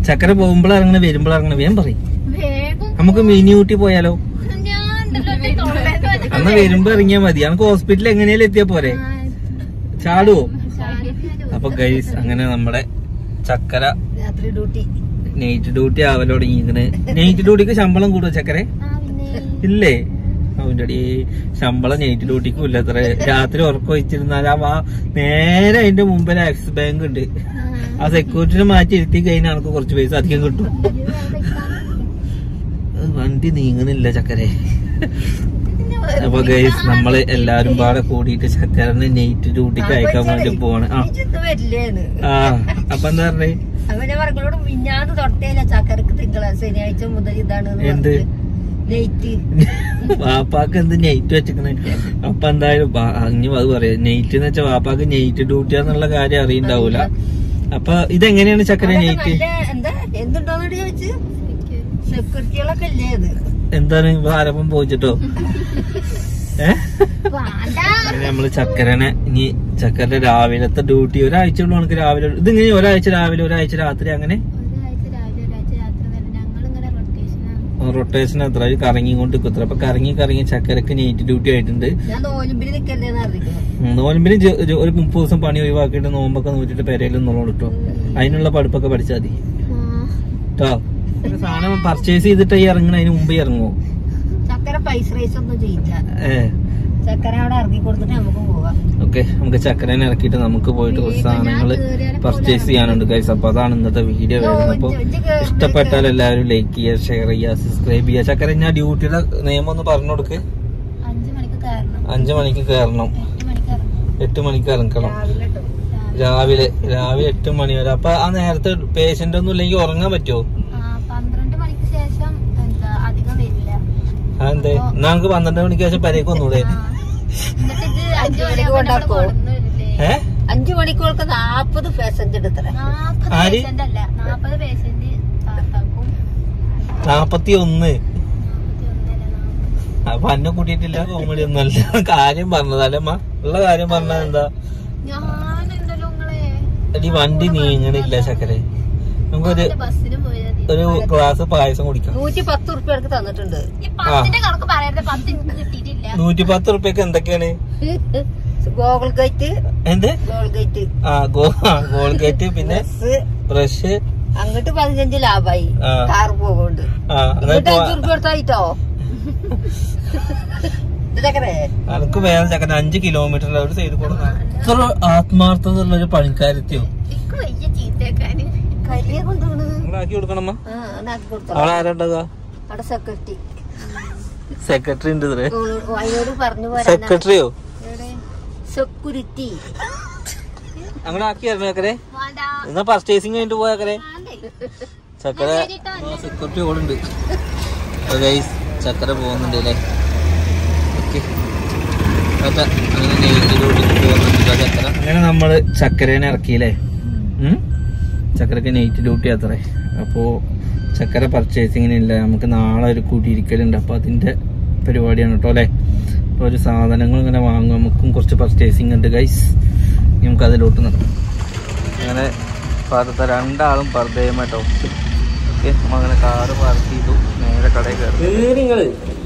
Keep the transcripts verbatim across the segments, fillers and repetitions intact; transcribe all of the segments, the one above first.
ചക്കര പോകുമ്പോൾ ഇറങ്ങണ വരുമ്പോൾ ഇറങ്ങണ വേഗം പറയും. നമുക്ക് മിനി ഊട്ടി പോയാലോ? അന്ന് വരുമ്പോ ഇറങ്ങിയാ മതി. നമുക്ക് ഹോസ്പിറ്റലിൽ എങ്ങനെയാലും എത്തിയാ പോരെ? ചാടുവോ? അപ്പൊ ഗൈസ് അങ്ങനെ നമ്മുടെ ചക്കര നൈറ്റ് ഡ്യൂട്ടി ആവല്ലോ തുടങ്ങിയിരിക്കണ്. നൈറ്റ് ഡ്യൂട്ടിക്ക് ശമ്പളം കൂടുവോ ചക്കര? ഇല്ലേ? അവന്റെ അടി ശമ്പളം നൈറ്റ് ഡ്യൂട്ടിക്കും ഇല്ല. അത്ര രാത്രി ഉറക്കം വെച്ചിരുന്നാൽ ആ നേരെ അതിന്റെ മുമ്പിൽ ആക്സിസ് ബാങ്ക് ഉണ്ട്. ആ സെക്യൂരിറ്റിനെ മാറ്റി ഇരുത്തി കഴിഞ്ഞാൽ നമുക്ക് കുറച്ച് പൈസ അധികം കിട്ടും. വണ്ടി നീങ്ങുന്നില്ല ചക്കരെ. അപ്പൊ ഗൈസ് നമ്മള് എല്ലാരും പാടെ കൂടിയിട്ട് ചക്കരനെ നൈറ്റ് ഡ്യൂട്ടിക്ക് അയക്കാൻ വേണ്ടി പോവാണ്. ആ ആ അപ്പൊ എന്താ പറഞ്ഞേ? എന്ത് വാപ്പാക്ക് എന്ത് നൈറ്റ് വെച്ചിക്കണേ? അപ്പൊ എന്തായാലും അഞ്ഞു അത് പറയാ. നൈറ്റ് എന്ന് വെച്ചാൽ വാപ്പാക്ക് നൈറ്റ് ഡ്യൂട്ടി എന്നുള്ള കാര്യം അറിയണ്ടാവൂല. അപ്പൊ ഇതെങ്ങനെയാണ് ചക്കര നൈറ്റ്? എന്താണ് ആരപ്പം പോയിട്ടോ? ഏഹ് നമ്മള് ചക്കരനെ ഇനി ചക്കരന്റെ രാവിലത്തെ ഡ്യൂട്ടി ഒരാഴ്ച ഉള്ളു. നമുക്ക് രാവിലെ ഇതിങ്ങനെ ഒരാഴ്ച രാവിലെ ഒരാഴ്ച രാത്രി അങ്ങനെ റൊട്ടേഷൻ എത്ര കറങ്ങി കൊണ്ട് കുത്ര. അപ്പൊ കറങ്ങി കറങ്ങി ചക്കരക്ക് നൈറ്റ് ഡ്യൂട്ടി ആയിട്ടുണ്ട്. നോലമ്പിന് ഒരു മുപ്പത് ദിവസം പണി ഒഴിവാക്കിയിട്ട് നോമ്പൊക്കെ നോക്കിട്ട് പെരയിലും നോളോട് കിട്ടോ. അതിനുള്ള പഠിപ്പൊക്കെ പഠിച്ചാൽ മതി കേട്ടോ. സാധനം പർച്ചേസ് ചെയ്തിട്ട് ഈ ഇറങ്ങണ അതിന് മുമ്പേ ഇറങ്ങുമോ? ഓക്കെ നമുക്ക് ചക്കരനെ ഇറക്കിയിട്ട് നമുക്ക് പോയിട്ട് കുറച്ച് സാധനങ്ങൾ പർച്ചേസ് ചെയ്യാനുണ്ട് ഗൈസ്. അപ്പൊ അതാണ് ഇന്നത്തെ വീഡിയോ വരുന്നത്. അപ്പൊ ഇഷ്ടപ്പെട്ടാൽ എല്ലാവരും ലൈക്ക് ചെയ്യുക, ഷെയർ ചെയ്യുക, സബ്സ്ക്രൈബ് ചെയ്യുക. ചക്കര ഞാൻ ഡ്യൂട്ടിയുടെ നിയമം ഒന്ന് പറഞ്ഞു കൊടുക്ക്. അഞ്ചു മണിക്ക് കയറണം, എട്ട് മണിക്ക് ഇറങ്ങണം രാവിലെ. രാവിലെ എട്ട് മണി വരെ. അപ്പൊ ആ നേരത്തെ പേഷ്യന്റ് ഒന്നും ഇല്ലെങ്കിൽ ഉറങ്ങാൻ പറ്റുമോ? അതെന്തേ? എന്നാ നമുക്ക് പന്ത്രണ്ട് മണിക്ക് ശേഷം പെരേക്ക് വന്നൂടെ? അഞ്ചു മണിക്കൂർക്ക് നാപ്പത് പേഷ്യന്റ് എടുത്തേ. നാപ്പത്തി ഒന്ന്. അപ്പൊ അന്നെ കൂട്ടിയിട്ടില്ല. കോമഡി ഒന്നുമല്ല, കാര്യം പറഞ്ഞതല്ലേ അമ്മ. ഉള്ള കാര്യം പറഞ്ഞത് എന്താ? ഈ വണ്ടി നീങ്ങണില്ല ചക്കരെ. നമുക്കൊരു ഒരു ഗ്ലാസ് പായസം കുടിക്കാം. നൂറ്റി പത്ത് റുപ്യക്ക് തന്നിട്ടുണ്ട്. നൂറ്റി പത്ത് റുപ്യക്ക് എന്തൊക്കെയാണ്? Colgate. എന്ത് ഗോൾഗേറ്റ്? ആ ഗോൾഗേറ്റ്, പിന്നെ ബ്രഷ്. അങ്ങോട്ട് പതിനഞ്ച് ലാഭായി. കാർ പോകുന്നുണ്ട്. അഞ്ചു റുപ്യ എടുത്തായിട്ടോ. എനിക്ക് വേറെ ചക്കര അഞ്ച് കിലോമീറ്റർ ഒരു സൈഡ് കൊടുക്കാം. ഇത്ര ആത്മാർത്ഥതയുള്ള ഒരു പണിക്കാരെത്തിയോ? ആക്കി കൊടുക്കണമ്മ. അവിടെ ആരാണ്ടാവുക? സെക്രട്ടറി ഉണ്ട്. സെക്രട്ടറിയോ? സെക്യൂരിറ്റി. അങ്ങനെ ആക്കിയായിരുന്നു ചക്കരെ. എന്നാ പർച്ചേസിങ് കഴിഞ്ഞിട്ട് പോയാക്കരെ. ചക്കര സെക്യൂരിറ്റി കൂടെ ഉണ്ട്. ചക്കര പോകുന്നുണ്ട് അല്ലേ? ഓക്കെ അങ്ങനെ നമ്മള് ചക്കരേനെ ഇറക്കിയില്ലേ. ചക്കരക്ക് നൈറ്റ് ഡ്യൂട്ടി അത്രേ. അപ്പോ ചക്കര പർച്ചേസിങ്ങിനില്ല. നമുക്ക് നാളെ ഒരു കൂടിയിരിക്കലുണ്ട്. അപ്പൊ അതിന്റെ പരിപാടിയാണ് കേട്ടോ അല്ലെ. അപ്പൊ ഒരു സാധനങ്ങൾ ഇങ്ങനെ വാങ്ങും. നമുക്കും കുറച്ച് പർച്ചേസിങ് ഉണ്ട് ഗൈസ്. നമുക്ക് അതിലോട്ട് നടക്കും. അങ്ങനെ പർദ്ദ രണ്ടാളും പർദ്ദയുമായിട്ടോ. ഓക്കെ നമ്മ അങ്ങനെ കാറ് പാർക്ക് ചെയ്തു. നേരെ കടയിൽ കയറി. നിങ്ങള്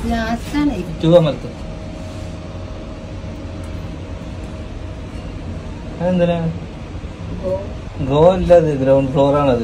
അതെന്തിനാ? ഗോ അല്ല, അത് ഗ്രൗണ്ട് ഫ്ലോർ ആണത്.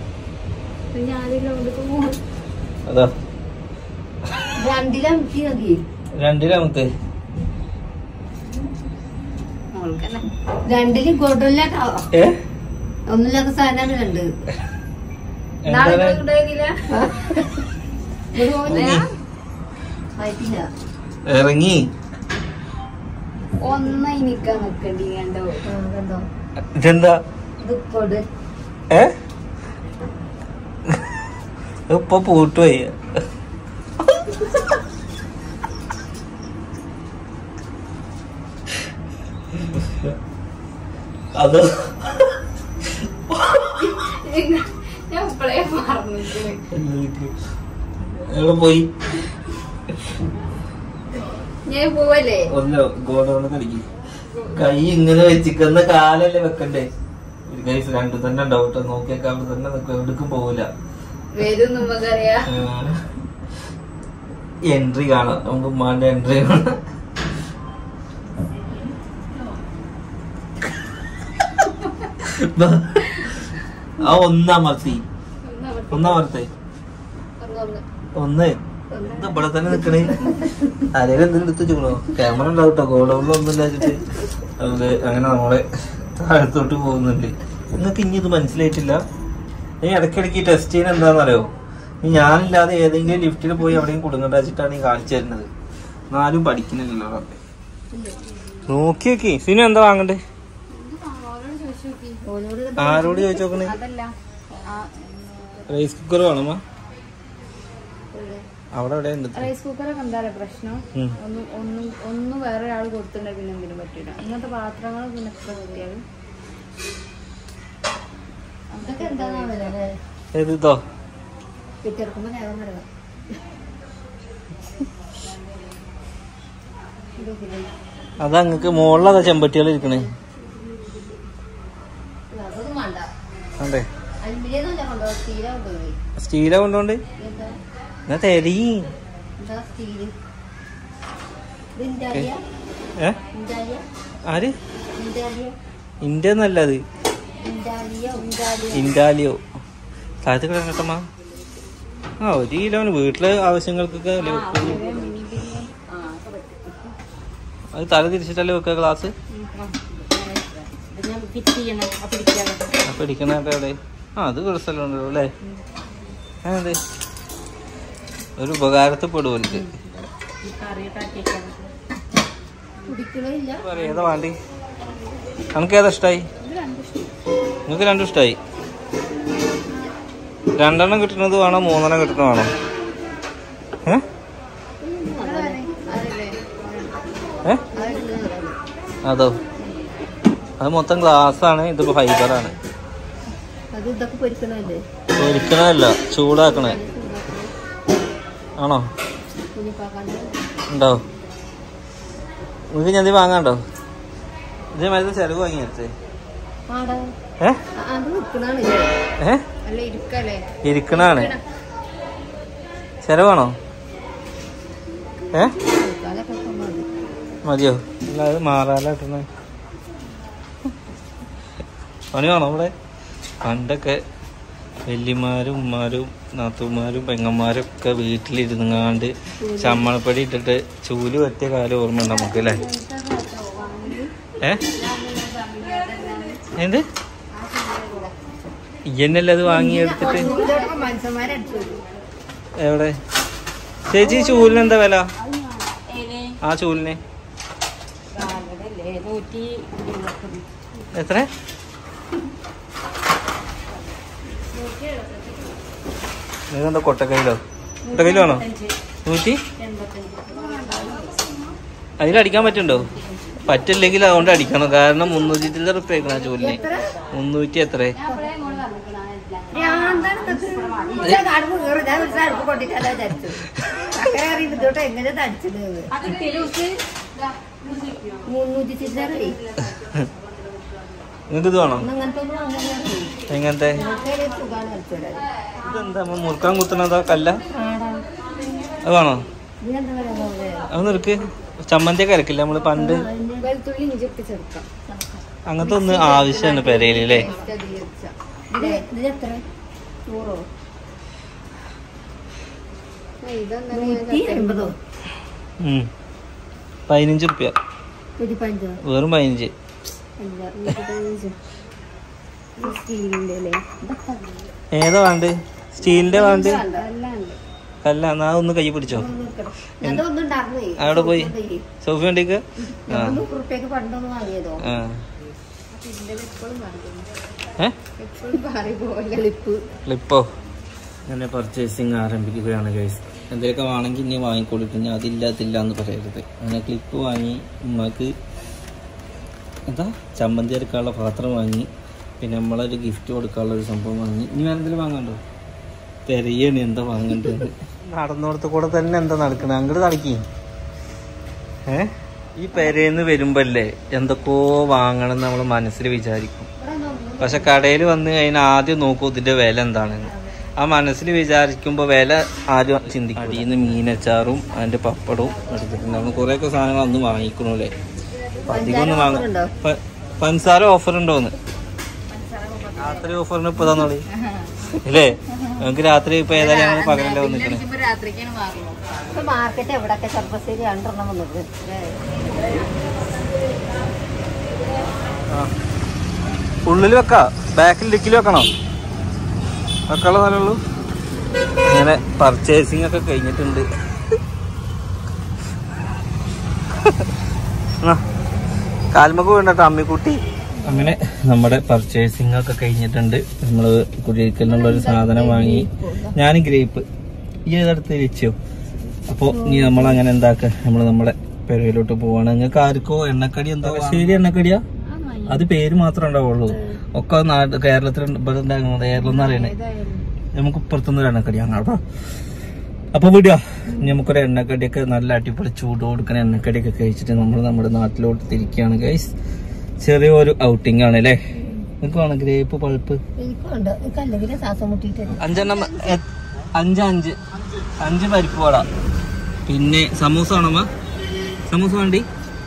അതാ രണ്ടിലാമത്തെ രണ്ടില് ഗോഡല്ല ഒന്നില്ലാത്ത സാധനമാണ് രണ്ട്. ഇറങ്ങി ഒന്നായി നിക്കാൻ നിക്കണ്ടി. കണ്ടോ കണ്ടോ ഇതെന്താ? ഏ ഇപ്പൊ പൂട്ടുപോയി. അത് പോയി പോവല്ലേ? ഗോഡൗണ് കളിക്ക്. കൈ ഇങ്ങനെ വെച്ചിക്കുന്ന കാലല്ലേ വെക്കണ്ടേ? രണ്ടു തന്നെ ഉണ്ടാവും. നോക്കിയൊക്കെ അവിടെ തന്നെ നിൽക്കും, എവിടേക്കും പോവില്ല. എൻട്രി കാണാം, നമുക്ക് ഉമ്മാന്റെ എൻട്രി കാണാം. ആ ഒന്നാം മർത്തി ഒന്നാം മർത്തേ ഒന്ന് ഇവിടെ തന്നെ നിക്കണേ. ആരെങ്കിലും എന്തെങ്കിലും എടുത്ത് വെച്ചോളൂ, ക്യാമറ ഉണ്ടാവും കേട്ടോ. ഗോഡൗണിൽ ഒന്നും ഇല്ലാച്ചിട്ട് നമുക്ക് അങ്ങനെ നമ്മളെ താഴത്തോട്ട് പോകുന്നുണ്ട്. നിങ്ങൾക്ക് ഇനി ഇത് മനസ്സിലായിട്ടില്ല. ഈ ഇടയ്ക്കിടയ്ക്ക് ടെസ്റ്റ് ചെയ്യുന്ന എന്താണെന്നറിയോ? ഈ ഞാനില്ലാതെ ഏതെങ്കിലും ലിഫ്റ്റിൽ പോയി എവിടെയും കുടുങ്ങണ്ട വെച്ചിട്ടാണ് ഈ കാണിച്ചു തരുന്നത്. എന്നാലും പഠിക്കുന്നില്ലല്ലോ. നോക്കി നോക്കി സിനു എന്താ വാങ്ങണ്ടേ? ആരോട് ചോദിച്ചു നോക്കണേ? റൈസ് കുക്കർ വേണമോ? അവിടെ എവിടെ ഉണ്ട് റൈസ് കുക്കറൊക്കെ എന്താ പ്രശ്നം? ഒന്നും ഒന്നും വേറെ ഒരാൾ കൊടുത്തിട്ടുണ്ടെങ്കിൽ പിന്നെ എന്തിനും പറ്റില്ല. ഇങ്ങനത്തെ പാത്രങ്ങൾ പിന്നെ എത്ര കിട്ടിയാലും അതൊക്കെ എന്താണോ ഏതോ പിറ്റെടുക്കുമ്പോ നേരം വരാം. അതാ നിങ്ങക്ക് മുകളിലതാ ചെമ്പട്ടികൾ ഇരിക്കണേ. അതൊന്നും വേണ്ട. അതെ അലുമിനിയം കൊണ്ടുപോയി സ്റ്റീല കൊണ്ടുപോയി സ്റ്റീല കൊണ്ടോണ്ട് എന്നാ തരി. ആര് ഇന്റെ നല്ലത് ഇൻഡാലിയോ താഴത്ത് കിടക്കട്ടമ്മ. ആ ഒരു കിലോന് വീട്ടിലെ ആവശ്യങ്ങൾക്കൊക്കെ അത് തല തിരിച്ചിട്ടല്ലേ വെക്ക ഗ്ലാസ്. പിടിക്കണ എവിടെ? ആ അത് കുറച്ച് സ്ഥലം ഉണ്ടല്ലോ അല്ലേ? അതെ ഒരു ഉപകാരത്തിൽ പെടുവൽക്ക്. ഏതാ വേണ്ടി? നമുക്ക് ഏതാ ഇഷ്ടായി? നിങ്ങൾക്ക് രണ്ടും ഇഷ്ടായി. രണ്ടെണ്ണം കിട്ടുന്നത് വേണോ മൂന്നെണ്ണം കിട്ടുന്നത് വേണോ? ഏ ഏ അതോ അത് മൊത്തം ഗ്ലാസ് ആണ്, ഇതിപ്പോ ഫൈബറാണ്. പൊരിക്കണല്ല ചൂടാക്കണേ ആണോ? ഉണ്ടോ? നിങ്ങൾക്ക് ഞാൻ വാങ്ങാണ്ടോ? ഇതേമാതിരി ചെലവ് വാങ്ങി വെച്ചേ. ഇരിക്കണാണ് ചെലവാണോ? ഏ മതിയോ? അല്ലാതെ മാറാല കിട്ടണ പണി വേണോ ഇവിടെ? പണ്ടൊക്കെ വല്യമാരും ഉമ്മാരും നാത്തൂമാരും പെങ്ങന്മാരും ഒക്കെ വീട്ടിലിരുന്നാണ്ട് ചമ്മണപ്പടി ഇട്ടിട്ട് ചൂല് പറ്റിയ കാലം ഓർമ്മ ഉണ്ട് നമുക്ക് അല്ലേ? ഏ എന്ത് ഇയ്യന്നല്ലേ അത് വാങ്ങിയെടുത്തിട്ട്? എവിടെ ചേച്ചി ചൂലിന് എന്താ വില? ആ ചൂലിന് എത്ര? നിങ്ങെന്താ കൊട്ടക്കയിലോ? കൊട്ടക്കയിലോ ആണോ? നൂറ്റി അതിലടിക്കാൻ പറ്റുണ്ടോ? പറ്റില്ലെങ്കിൽ അതുകൊണ്ട് അടിക്കണം. കാരണം മുന്നൂറ്റി ചില്ലറ റുപ്യ ആ ചൂലിന്. മുന്നൂറ്റി എത്ര? നിങ്ങൾക്ക് ഇത് വേണോ? എങ്ങനത്തെ? ഇതെന്താ മുറുക്കാൻ കുത്തുന്നതാ കല്ല? അത് വേണോ? അത് നിനക്ക് ചമ്മന്തിയൊക്കെ അരക്കില്ല നമ്മള് പണ്ട്? അങ്ങനത്തെ ഒന്ന് ആവശ്യമാണ് പെരയില് അല്ലേ? പതിനഞ്ച് റുപ്യ വെറും പതിനഞ്ച്. ഏതാ വേണ്ട? സ്റ്റീലിന്റെ വേണ്ട? അല്ല എന്നാ ഒന്ന് കൈ പിടിച്ചോ. അവിടെ പോയി സോഫി വണ്ടിക്ക് ക്ലിപ്പോ അങ്ങനെ പർച്ചേസിങ് ആരംഭിക്കുകയാണ് ഗൈസ്. എന്തെങ്കിലുമൊക്കെ വേണമെങ്കിൽ ഇനി വാങ്ങിക്കൊടുക്കും. ഞാൻ അതില്ലാത്തില്ല എന്ന് പറയരുത്. അങ്ങനെ ക്ലിപ്പ് വാങ്ങി, ഉമ്മക്ക് എന്താ ചമ്മന്തി അരക്കാനുള്ള പാത്രം വാങ്ങി, പിന്നെ നമ്മളൊരു ഗിഫ്റ്റ് കൊടുക്കാനുള്ള ഒരു സംഭവം വാങ്ങി. ഇനി വേറെ എന്തെങ്കിലും വാങ്ങാണ്ടോ? തെരയാണ് എന്താ വാങ്ങേണ്ടത്. നടന്നോടത്ത് കൂടെ തന്നെ എന്താ നടക്കണേ? അങ്ങോട്ട് നടക്കി. ഏ ഈ പെരേന്ന് വരുമ്പല്ലേ എന്തൊക്കെയോ വാങ്ങണം നമ്മൾ മനസ്സിൽ വിചാരിക്കും. പക്ഷെ കടയിൽ വന്ന് കഴിഞ്ഞാൽ ആദ്യം നോക്കൂ ഇതിന്റെ വില എന്താണെന്ന്. ആ മനസ്സിൽ വിചാരിക്കുമ്പോൾ വില ആരും ചിന്തിക്കും. അടിയിൽ നിന്ന് മീനച്ചാറും അതിന്റെ പപ്പടവും എടുത്തിട്ടുണ്ടാവും. കുറെ ഒക്കെ സാധനങ്ങൾ അന്ന് വാങ്ങിക്കണല്ലേ. അധികം ഒന്നും വാങ്ങും. പഞ്ചസാര ഓഫർ ഉണ്ടോന്ന് രാത്രി ഓഫറിന് ഇപ്പൊ തന്നോളി അല്ലേ? നമുക്ക് രാത്രി ഇപ്പൊ ഏതായാലും ഞങ്ങൾ പകലല്ലേ വന്നിക്കണേ. ഉള്ളിൽ വെക്കാ, ബാക്കിൽ ഡിക്കിൽ വെക്കണോ? വെക്കാനുള്ള സ്ഥലമുള്ളൂ. അങ്ങനെ പർച്ചേസിങ് ഒക്കെ കഴിഞ്ഞിട്ടുണ്ട്. കാൽമക്ക് വേണ്ടട്ടോ അമ്മിക്കുട്ടി. അങ്ങനെ നമ്മുടെ പർച്ചേസിങ് ഒക്കെ കഴിഞ്ഞിട്ടുണ്ട്. നമ്മള് കുടിയിരിക്കലിനുള്ള ഒരു സാധനം വാങ്ങി. ഞാൻ ഗ്രേപ്പ് ഈ ഏതെടുത്ത് വെച്ചോ. അപ്പൊ ഇനി നമ്മളങ്ങനെ എന്താക്ക, നമ്മള് നമ്മുടെ പെരയിലോട്ട് പോവാണ്. നിങ്ങൾക്ക് ആർക്കോ എണ്ണക്കടി എന്താ ശരി എണ്ണക്കടിയാ? അത് പേര് മാത്രമേ ഉണ്ടാവുള്ളൂ. ഒക്കെ നാട് കേരളത്തിൽ കേരളം എന്ന് പറയണേ. നമുക്ക് ഇപ്പുറത്തുനിന്ന് എണ്ണക്കടിയാണ് കേട്ടോ. അപ്പൊ വിടുക. നമുക്കൊരു എണ്ണക്കടിയൊക്കെ നല്ല അടിപൊളി ചൂട് കൊടുക്കുന്ന എണ്ണക്കടിയൊക്കെ കഴിച്ചിട്ട് നമ്മൾ നമ്മുടെ നാട്ടിലോട്ട് തിരിക്കുകയാണ് ഗൈസ്. ചെറിയൊരു ഔട്ടിംഗ് ആണ് അല്ലേ? നിനക്കാണ് ഗ്രേപ്പ് പൾപ്പ് അഞ്ചെണ്ണം, അഞ്ച് അഞ്ച് അഞ്ച് പരിപ്പ് വട, പിന്നെ സമൂസ ആണമ്മ? സമൂസ വേണ്ടി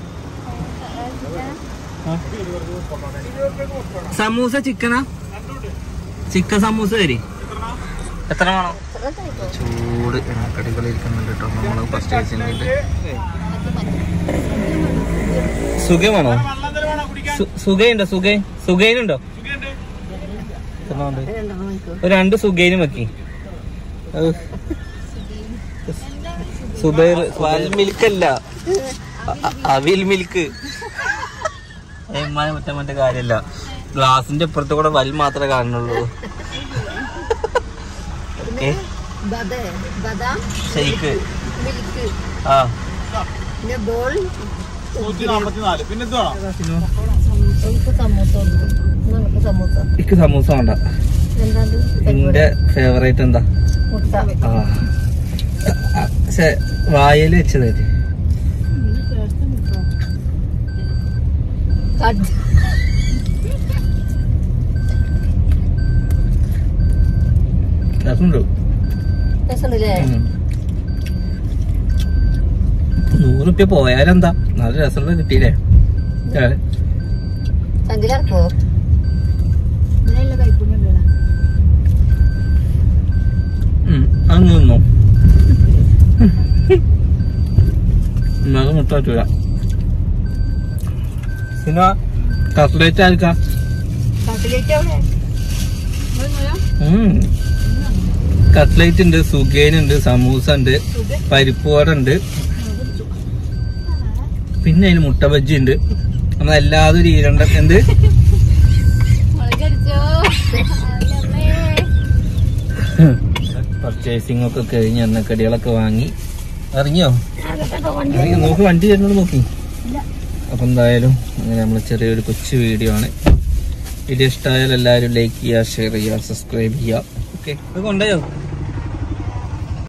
സമൂസ ചിക്കനാ? ചിക്കൻ സമൂസ തരി. എത്ര വേണം? ചൂട് എണ്ണക്കടികൾ ഇരിക്കുന്നുണ്ട് കേട്ടോ. നമ്മള് പർച്ചേസിംഗ് സുഖമാണോ? സുഖയുണ്ടോ? സുഖ സുഖയിനുണ്ടോ? ഒരു രണ്ട് സുഖയിനും വെക്കി. സുബൈർ വാൽ മിൽക്കല്ല, അവിൽ മിൽക്ക്. ഏമാനെ മറ്റേ മറ്റേ കാര്യല്ല. ഗ്ലാസിന്റെ ഇപ്പുറത്ത് കൂടെ വൽ മാത്രമേ കാണുന്നുള്ളൂ. ഷെയ്ക്ക് ആ എനിക്ക് സമൂസ വേണ്ട. എന്റെ ഫേവറേറ്റ് എന്താ? ആ വായല് വെച്ചതായിട്ട് രസമുണ്ടോ? നൂറുപ്യ പോയാലെന്താ, നല്ല രസമുള്ള കിട്ടിയില്ലേ? അങ്ങ് നിന്നോ? മുട്ട പറ്റൂല. പിന്നെ കട്ട്ലേറ്റ് ആയിരിക്കാം. കട്ട്ലേറ്റ് ഉണ്ട്, സുഗേനുണ്ട്, സമൂസ ഉണ്ട്, പരിപ്പ് വട ഉണ്ട്, പിന്നെ അതിന് മുട്ട ബജ്ജി ഉണ്ട്. നമ്മളെല്ലാതും ഒരു ഈരണ്ട എന്ത് പർച്ചേസിംഗ് ഒക്കെ കഴിഞ്ഞ് എണ്ണക്കടികളൊക്കെ വാങ്ങി ഇറങ്ങിയോ? നോക്ക് വണ്ടി വരുന്നത് നോക്കി. അപ്പൊ എന്തായാലും അങ്ങനെ നമ്മള് ചെറിയൊരു കൊച്ചു വീഡിയോ ആണ്. വീഡിയോ ഇഷ്ടമായാൽ എല്ലാവരും ലൈക്ക് ചെയ്യുക, ഷെയർ ചെയ്യുക, സബ്സ്ക്രൈബ് ചെയ്യുക. ഓക്കെ, അത് കൊണ്ടുപോയോ?